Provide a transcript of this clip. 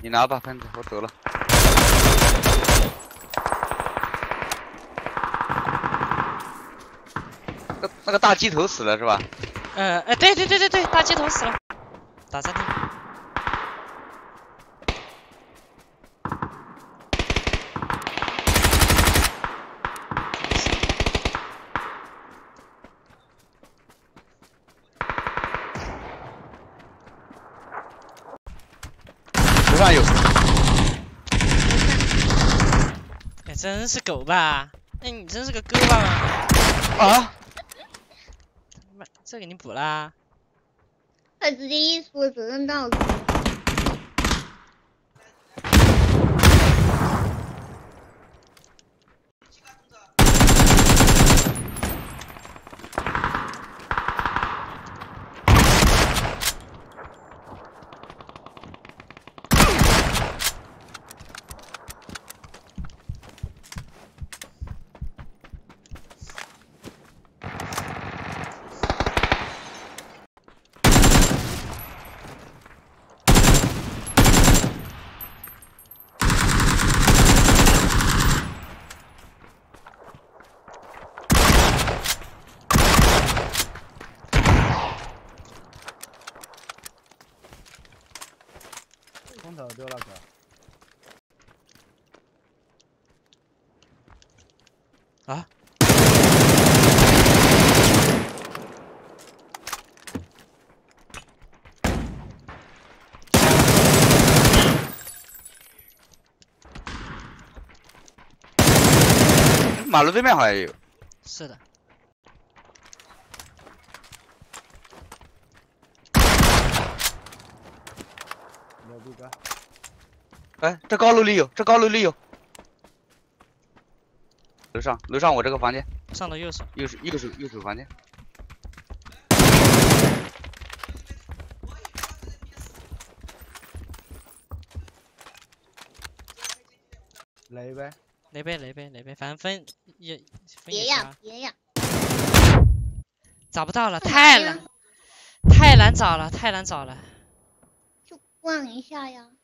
你拿吧，喷子，我走了。那个大鸡头死了是吧？ 对，大鸡头死了，打暂停。 楼上有。 哎，真是狗吧？哎，你真是个哥吧吗？ 啊！ 妈，这给你补啦。 他直接一说责任到底。 空投丢了个。 啊！ 马路对面好像也有。 是的。 牛逼哥！ 哎，这高楼里有，这高楼里有。楼上我这个房间。 上的右手。 右手房间。 雷呗。 雷呗，反正分也别呀！ 找不到了，太难找了。 就逛一下呀。